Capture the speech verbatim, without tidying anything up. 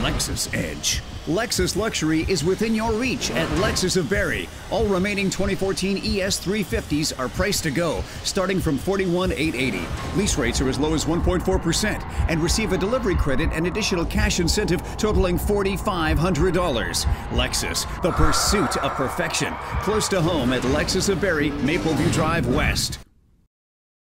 Lexus Edge. Lexus Luxury is within your reach at Lexus of Barrie. All remaining twenty fourteen E S three fifties are priced to go, starting from forty-one thousand eight hundred eighty dollars. Lease rates are as low as one point four percent and receive a delivery credit and additional cash incentive totaling four thousand five hundred dollars. Lexus, the pursuit of perfection. Close to home at Lexus of Barrie, Mapleview Drive West.